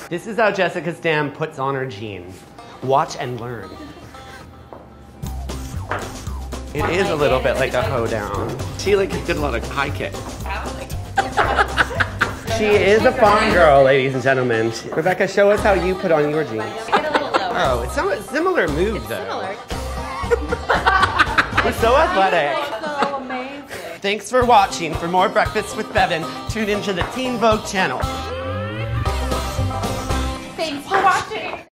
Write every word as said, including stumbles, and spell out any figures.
This is how Jessica Stam puts on her jeans. Watch and learn. It is a little bit like a hoedown. She like did a lot of high kicks. She is a farm girl, ladies and gentlemen. Rebecca, show us how you put on your jeans. Get a little lower. Oh, it's some similar move It's though. similar. We're so athletic. So amazing. Thanks for watching. For more Breakfast with Bevan, tune into the Teen Vogue channel. Thanks for watching.